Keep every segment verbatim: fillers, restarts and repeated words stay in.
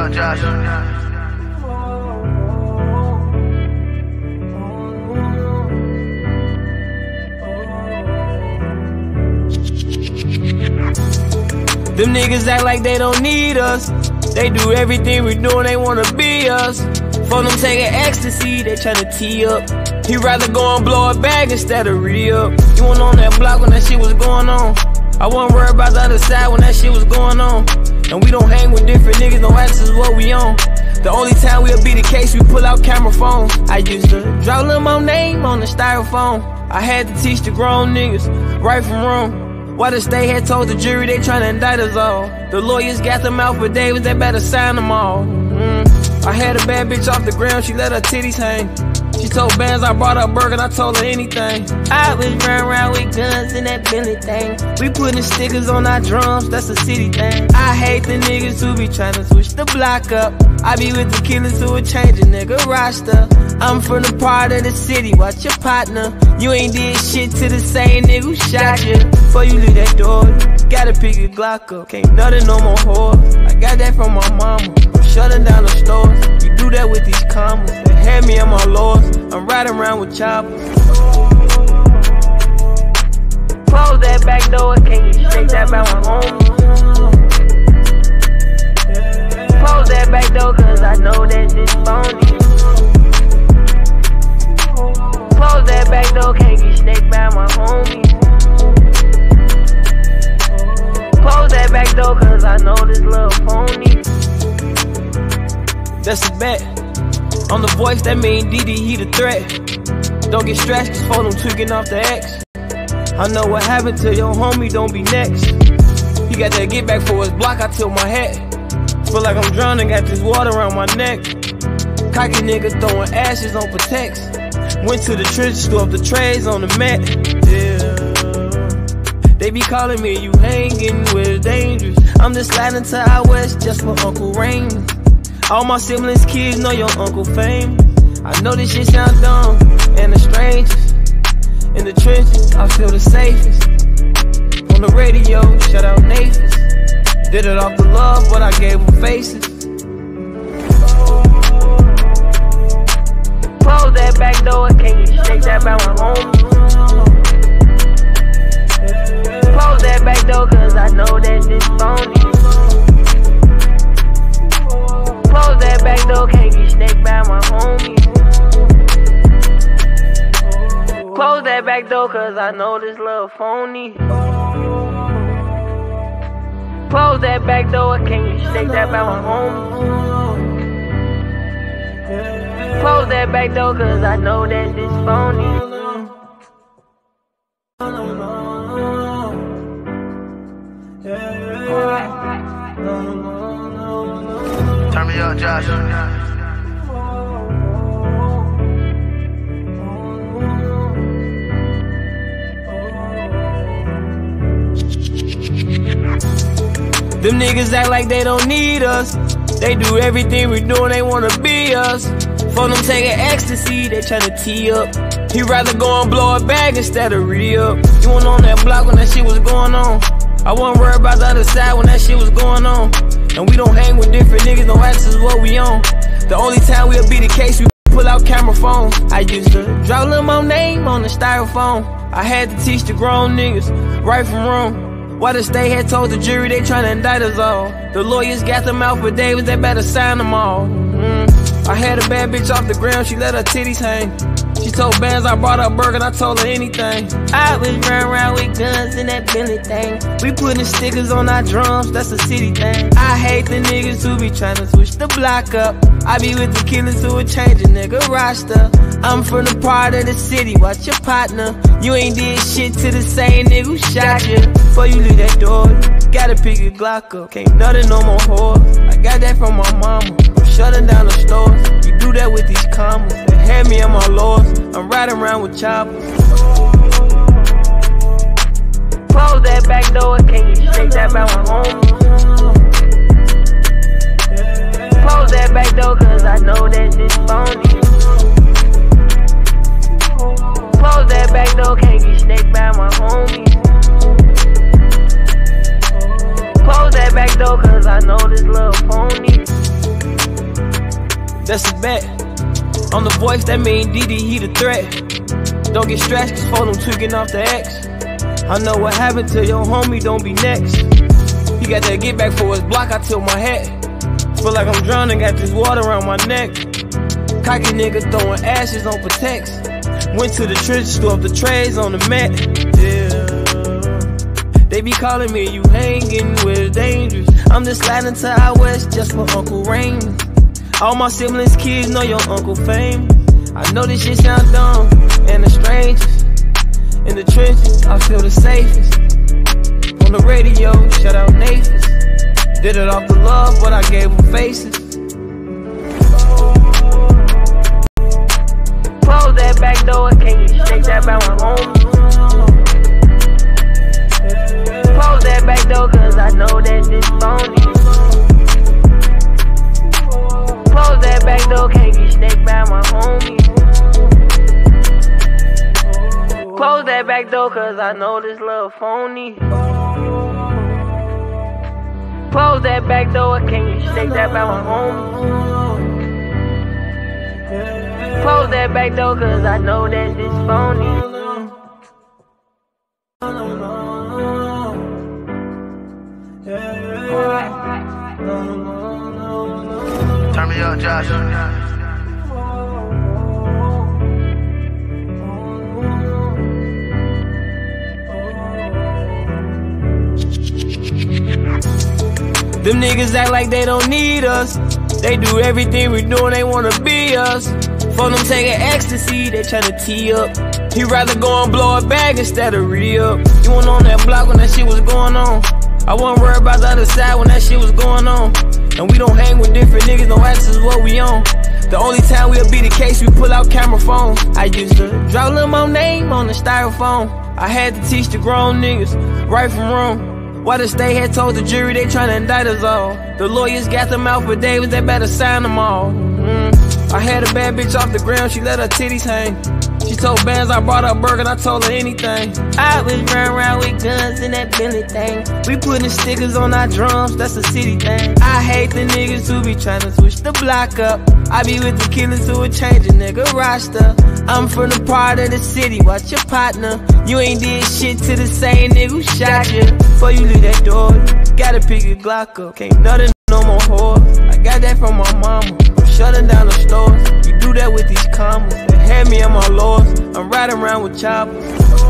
Young Josh. Them niggas act like they don't need us. They do everything we do and they wanna be us. Foenem taking ecstasy, they tryna tee up. He rather go and blow a bag instead of re-up. You went on that block when that shit was going on. I wasn't worried about the other side when that shit was going on. And we don't hang with different niggas, no access what we on. The only time we'll be the case, we pull out camera phones. I used to draw Lil Mo name on the styrofoam. I had to teach the grown niggas right from wrong. Why the state had told the jury they tryna indict us all. The lawyers got them out for Davis, they better sign them all. Mm. I had a bad bitch off the ground, she let her titties hang. She told bands I brought her a burger and I told her anything. I was running around with guns in that Billy thing. We putting stickers on our drums, that's a city thing. I hate the niggas who be trying to switch the block up. I be with the killers who would change a nigga roster. I'm from the part of the city, watch your partner. You ain't did shit to the same nigga who shot you. Before you leave that door, you gotta pick your Glock up. Can't nothing no more whore. I got that from my mama. I'm shutting down the stores. You do that with these commas. They had me on my lords. I'm riding around with choppers. Close that back door, can you shake that by my homies? Close that back door, cause I know that this phony. Close that back door, can't get snaked by my homies. Close that back door, cause I know this little pony. That's a bet. On the voice, that mean D D, he the threat. Don't get stressed, cause Foenem tweaking off the X. I know what happened to your homie, don't be next. He got that get back for his block, I tilt my hat. Feel like I'm drowning, got this water around my neck. Cocky nigga throwing ashes on protects. Went to the trenches, threw up the trays on the mat. Yeah. They be calling me, you hanging with dangerous. I'm just sliding to out west just for Uncle Raymond. All my siblings' kids know your Uncle Fame. I know this shit sound dumb, and the strangest. In the trenches, I feel the safest. On the radio, shout out Nathan. Did it off the love, but I gave them faces. Close that back door, can you shake that by my homies? Close that back door, cause I know that this phony. Close that back door, can't get snaked by my homies. Close that back door, cause I know this little phony. Close that back door, can you shake that by my homies? Close that back door, cause I know that this phony. Turn me up, Josh. Them niggas act like they don't need us. They do everything we do and they wanna be us. Foenem taking ecstasy, they tryna tee up. He rather go and blow a bag instead of re-up. You went on that block when that shit was going on. I wasn't worried about the other side when that shit was going on. And we don't hang with different niggas, no access what we on. The only time we'll be the case, we pull out camera phones. I used to draw Lil Mo name on the styrofoam. I had to teach the grown niggas right from wrong. Why the state had told the jury they tryna indict us all. The lawyers got them out for Davis, they better sign them all. Mm. I had a bad bitch off the ground, she let her titties hang. She told bands I brought her a burger and I told her anything. I was running around with guns in that Billy thing. We putting stickers on our drums, that's a city thing. I hate the niggas who be tryna switch the block up. I be with the killers who would change a nigga roster. I'm from the part of the city, watch your partner. You ain't did shit to the same nigga who shot you. Before you leave that door, you gotta pick your Glock up. Can't nothing no more whore. I got that from my mama. I'm shutting down the stores. You do that with these commas. They had me on my lords. I'm riding around with choppers. Close that back door, can you shake that by my homies? Close that back door, cause I know that this phony. Close that back door, can't get snaked by my homies. Close that back door, cause I know this little pony. That's a bet. On the voice, that mean D D, he the threat. Don't get stressed, cause Foenem tweaking off the X. I know what happened to your homie, don't be next. He got that get back for his block, I tilt my hat. Feel like I'm drowning, got this water around my neck. Cocky nigga throwing ashes on protects. Went to the trenches, threw up the trays on the mat. Yeah. They be calling me, you hanging with dangerous. I'm just sliding to out west just for Uncle Raymond. All my siblings' kids know your Uncle Fame. I know this shit sound dumb, and the strangest. In the trenches, I feel the safest. On the radio, shout out Nathan. Did it off the love, but I gave them faces. Close that back door, can you shake that by my home? Close that back door, cause I know that this phony. Close that back door, can't get snaked by my homie. Close that back door, cause I know this little phony. Close that back door, can't get snaked that by my homie. Close that back door, cause I know that this phony. Turn me up, Josh. Them niggas act like they don't need us. They do everything we do and they wanna be us. Foenem taking ecstasy, they tryna tee up. He rather go and blow a bag instead of re-up. You weren't on that block when that shit was going on. I wasn't worried about the other side when that shit was going on. And we don't hang with different niggas, no access what we on. The only time we'll be the case, we pull out camera phones. I used to draw Lil Mo name on the styrofoam. I had to teach the grown niggas right from wrong. Why the state had told the jury they tryna indict us all. The lawyers got them out for Davis, they better sign them all. Mm. I had a bad bitch off the ground, she let her titties hang. She told bands I brought her burger and I told her anything. I was running around with guns in that Billy thing. We putting stickers on our drums, that's a city thing. I hate the niggas who be tryna switch the block up. I be with the killers who would change a nigga roster. I'm from the part of the city, watch your partner. You ain't did shit to the same nigga who shot you. Before you leave that door, you gotta pick your Glock up. Can't nothing no more whore. I got that from my mama. I'm shutting down the stores. You do that with these commas. They had me on my lords. I'm riding around with choppers.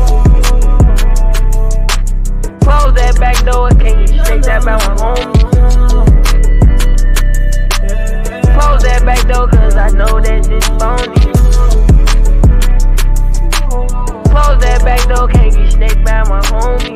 Close that back door, can you shake that by my home? Close that back door, cause I know that this phony. Close that back door, can't get snaked by my homie.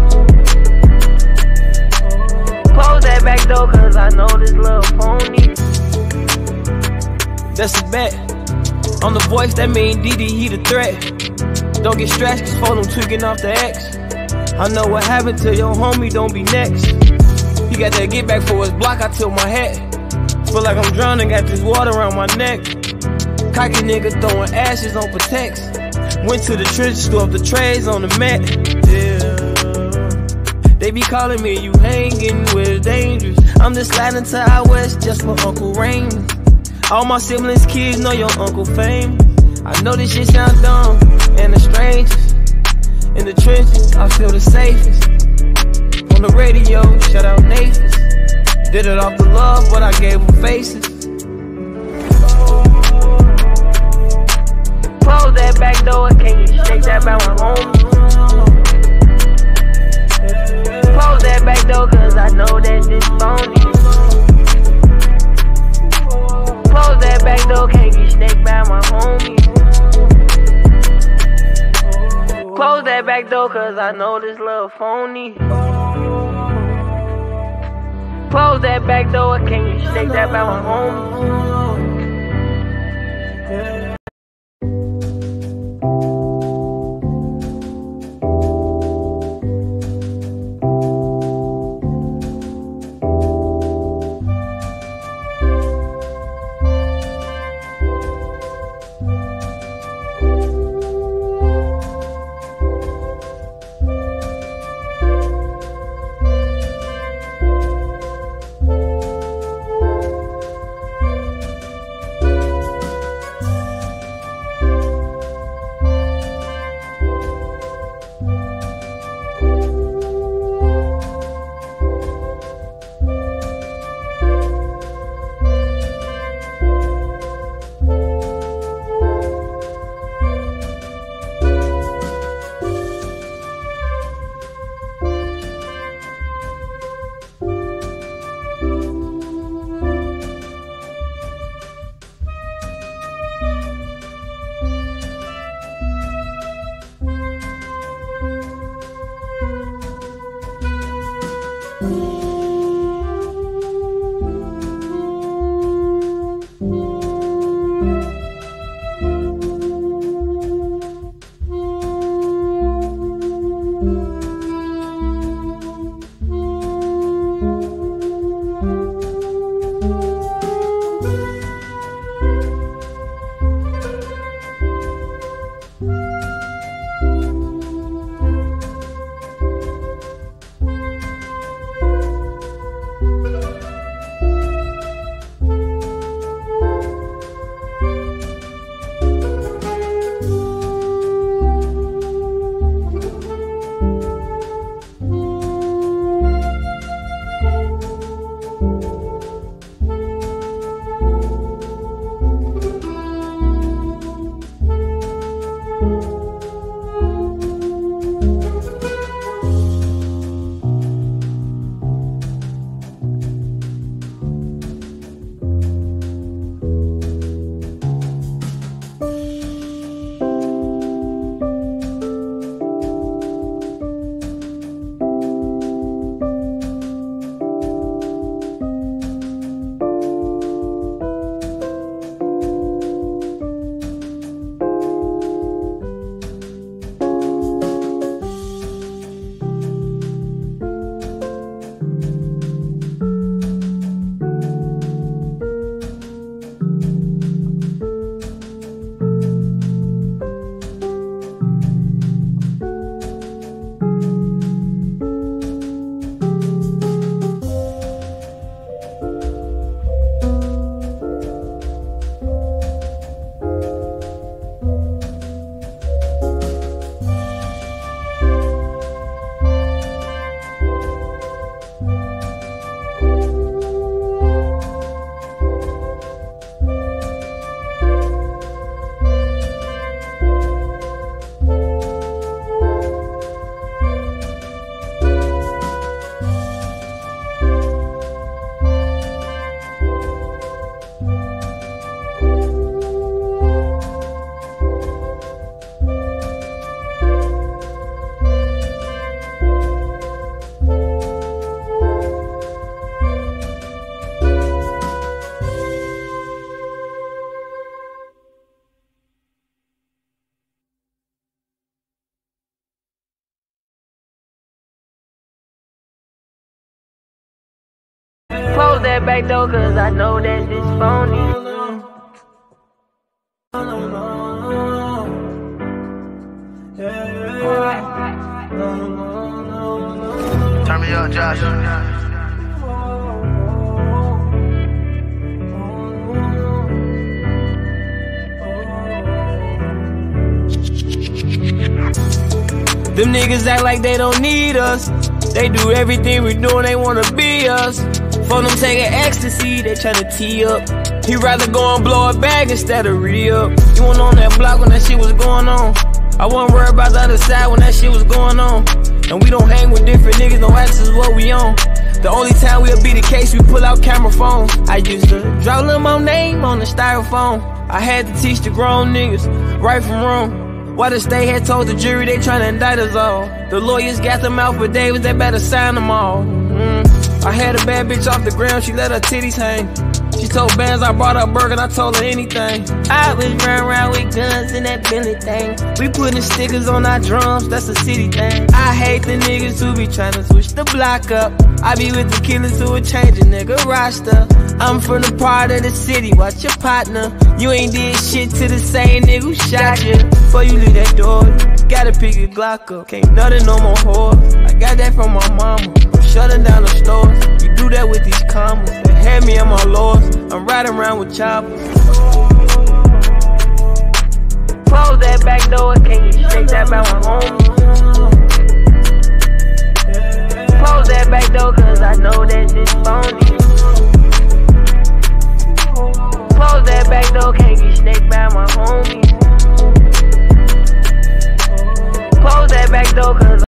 Close that back door, cause I know this little phony. That's a bet. On the voice, that mean D D, he the threat. Don't get stressed, cause Foenem tweaking off the X. I know what happened to your homie, don't be next. He got that get back for his block, I tilt my hat. Feel like I'm drowning, got this water around my neck. Cocky nigga throwing ashes on protects. Went to the trenches, threw up the trays on the mat. Yeah. They be calling me, you hanging with dangerous. I'm just sliding to out west just for Uncle Raymond. All my siblings' kids know your Uncle Fame. I know this shit sound dumb, and the strangest. In the trenches, I feel the safest. On the radio, shout out Nathan. Did it off the love, but I gave them faces. Close that back door, can you shake that by my home? Close that back door, cause I know that this phony. Close that back door, can't get snaked by my homie. Close that back door, cause I know this little phony. Close that back door, can't you shake that by my homie? that back door, cause I know that this phony. Turn me up, Josh. Them niggas act like they don't need us. They do everything we do and they wanna be us. Foenem taking ecstasy, they tryna tee up. He rather go and blow a bag instead of re-up. You went on that block when that shit was going on. I wasn't worried about the other side when that shit was going on. And we don't hang with different niggas, no access what we on. The only time we'll be the case, we pull out camera phones. I used to draw Lil Mo name on the styrofoam. I had to teach the grown niggas right from wrong. Why the state had told the jury they tryna indict us all. The lawyers got them out for Davis, they better sign them all. Mm. I had a bad bitch off the ground, she let her titties hang. She told bands I brought her a burger and I told her anything. I was running around with guns in that Billy thing. We putting stickers on our drums, that's a city thing. I hate the niggas who be tryna switch the block up. I be with the killers who would change a nigga roster. I'm from the part of the city, watch your partner. You ain't did shit to the same nigga who shot you. Before you leave that door, you gotta pick your Glock up. Can't nothing no more whore. I got that from my mama. I'm shutting down the stores. You do that with these commas. They had me on my lords. I'm riding around with choppers. Close that back door, can't get straight that by my homies. Close that back door, cause I know that this phony. Close that back door, can't get snaked by my homies. Close that back door, cause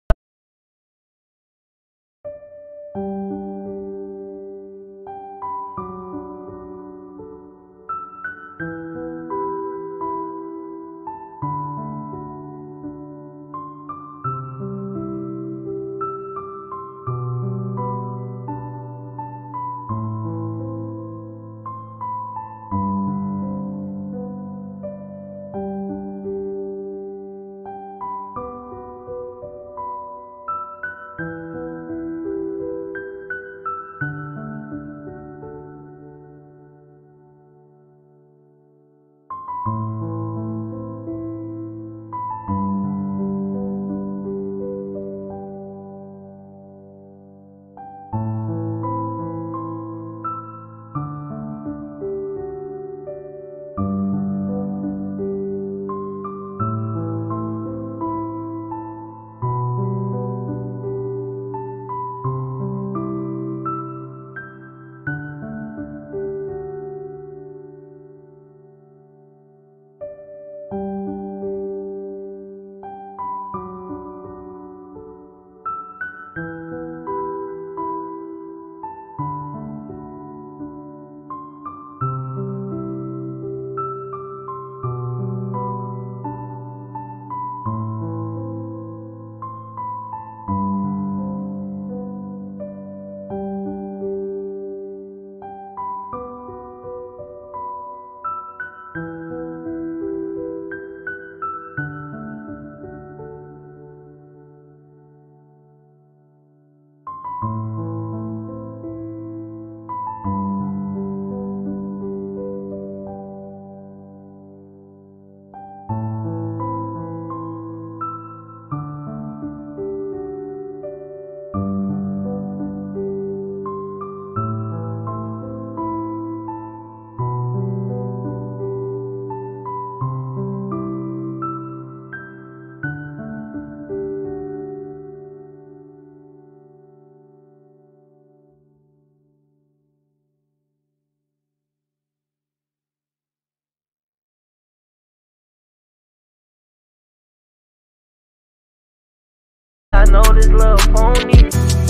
I know this little phony.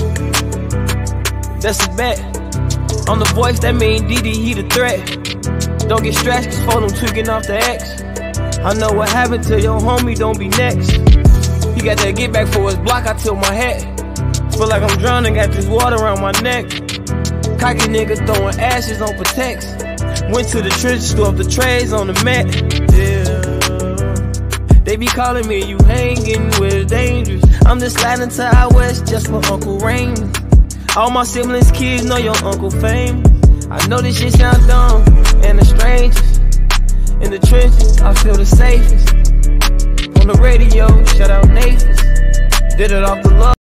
That's a bet. On the voice, that mean D D, he the threat. Don't get stressed, cause Foenem tweaking off the X. I know what happened to your homie, don't be next. He got that get back for his block, I tilt my hat. Feel like I'm drowning, got this water around my neck. Cocky nigga throwing ashes on Protects. Went to the trenches, threw up the trays on the mat. Yeah. They be calling me, you hanging with dangerous. I'm just sliding to out west just for Uncle Raymond. All my siblings' kids know your Uncle famous. I know this shit sound dumb, and the strangest in the trenches, I feel the safest. On the radio, shout out Nathan. Did it off the love.